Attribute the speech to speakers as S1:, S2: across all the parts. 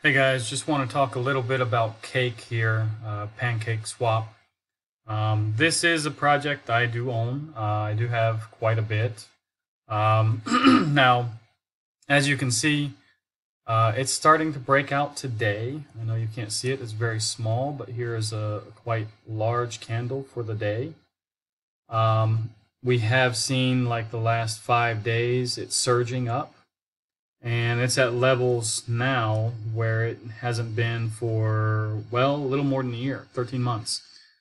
S1: Hey guys, just want to talk a little bit about Cake here, Pancake Swap. This is a project I do own. I do have quite a bit. Now, as you can see, it's starting to break out today. I know you can't see it, it's very small, but here is a quite large candle for the day. We have seen like the last 5 days, it's surging up. And it's at levels now where it hasn't been for, well, a little more than a year, 13 months.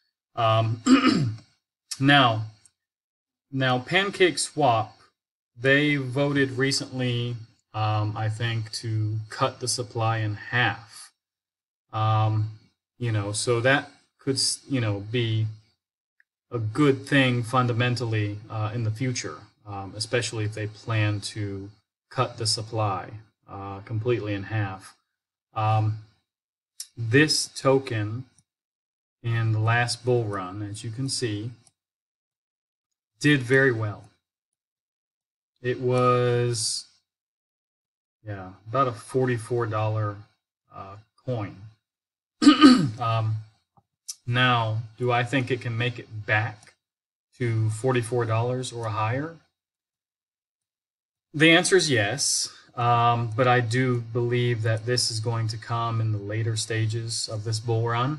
S1: Now, Pancake Swap, they voted recently, I think, to cut the supply in half. So that could, be a good thing fundamentally in the future, especially if they plan to cut the supply completely in half. This token in the last bull run, as you can see, did very well. It was, about a $44 coin. Now, do I think it can make it back to $44 or higher? The answer is yes, but I do believe that this is going to come in the later stages of this bull run.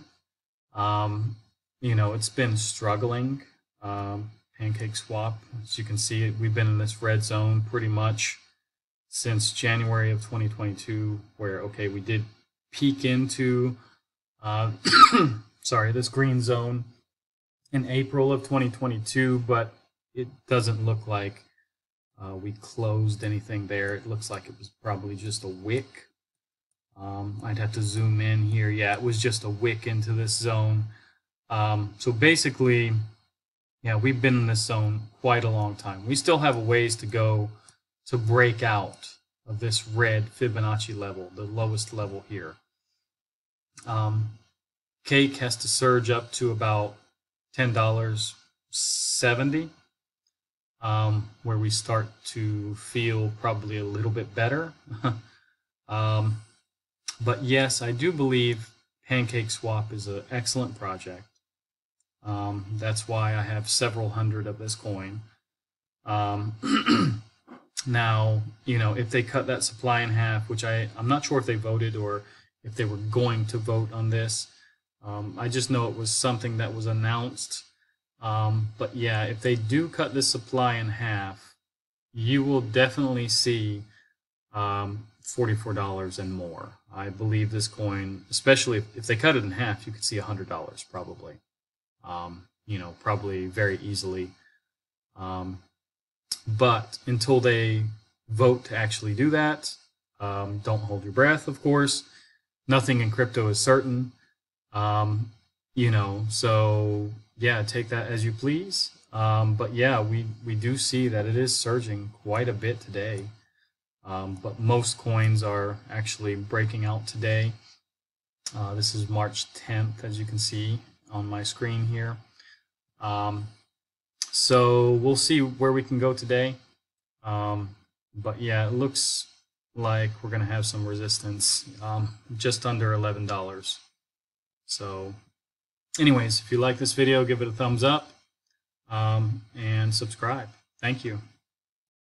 S1: It's been struggling. Pancake Swap, as you can see, we've been in this red zone pretty much since January of 2022, where, okay, we did peak into, this green zone in April of 2022, but it doesn't look like we closed anything there. It looks like it was probably just a wick. I'd have to zoom in here. Yeah, it was just a wick into this zone. So basically, we've been in this zone quite a long time. We still have a ways to go to break out of this red Fibonacci level, the lowest level here. Cake has to surge up to about $10.70. Where we start to feel probably a little bit better. But yes, I do believe Pancake Swap is an excellent project. That's why I have several hundred of this coin. Now, if they cut that supply in half, which I'm not sure if they voted or if they were going to vote on this. I just know it was something that was announced. But yeah, if they do cut this supply in half, you will definitely see $44 and more. I believe this coin, especially if they cut it in half, you could see $100 probably. Probably very easily. But until they vote to actually do that, don't hold your breath, of course. Nothing in crypto is certain. So yeah, take that as you please. But yeah, we do see that it is surging quite a bit today. But most coins are actually breaking out today. This is March 10th, as you can see on my screen here. So we'll see where we can go today. But yeah, it looks like we're going to have some resistance, just under $11. So anyways, if you like this video, give it a thumbs up and subscribe. Thank you.